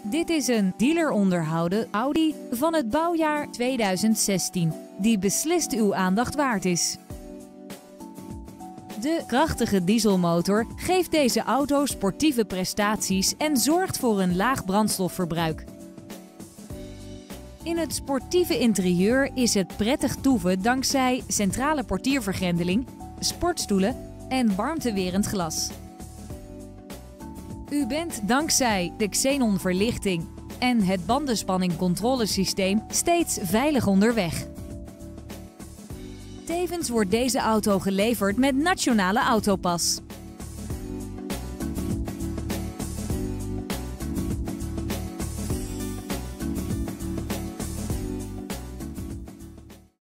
Dit is een dealeronderhouden Audi van het bouwjaar 2016, die beslist uw aandacht waard is. De krachtige dieselmotor geeft deze auto sportieve prestaties en zorgt voor een laag brandstofverbruik. In het sportieve interieur is het prettig toeven dankzij centrale portiervergrendeling, sportstoelen en warmtewerend glas. U bent dankzij de xenonverlichting en het bandenspanningcontrolesysteem steeds veilig onderweg. Tevens wordt deze auto geleverd met Nationale Autopas.